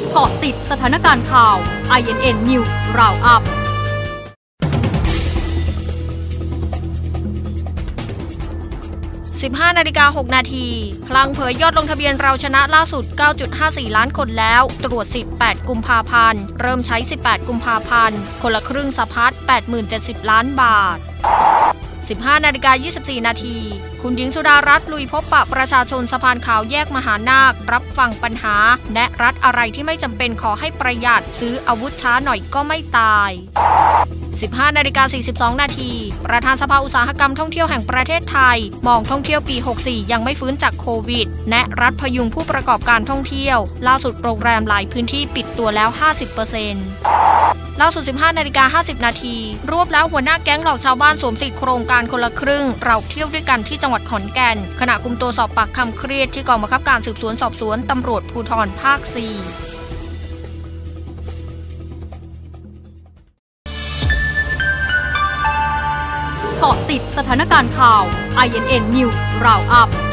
เกาะติดสถานการณ์ข่าว INN News Roundup 15:06 นาทีคลังเผยยอดลงทะเบียนเราชนะล่าสุด 9.54 ล้านคนแล้วตรวจสิทธิ์8กุมภาพันธ์เริ่มใช้18กุมภาพันธ์คนละครึ่งสะพัด 80,070 ล้านบาท 15:24 นาทีคุณหญิงสุดารัตน์ลุยพบปะประชาชนสะพานขาวแยกมหานาครับฟังปัญหาแนะรัฐอะไรที่ไม่จำเป็นขอให้ประหยัดซื้ออาวุธช้าหน่อยก็ไม่ตาย 15:42 นาทีประธานสภาอุตสาหกรรมท่องเที่ยวแห่งประเทศไทยมองท่องเที่ยวปี 64 ยังไม่ฟื้นจากโควิดแนะรัฐพยุงผู้ประกอบการท่องเที่ยวล่าสุดโรงแรมหลายพื้นที่ปิดตัวแล้ว 50%ล่าสุด 15:50 นาทีรวบแล้วหัวหน้าแก๊งหลอกชาวบ้านสวมสิทธิโครงการคนละครึ่งเราเที่ยวด้วยกันที่จังหวัดขอนแก่นขณะคุมตัวสอบปากคำเครียดที่กองบังคับการสืบสวนสอบสวนตำรวจภูธรภาค 4 เกาะติดสถานการณ์ข่าว INN News Roundup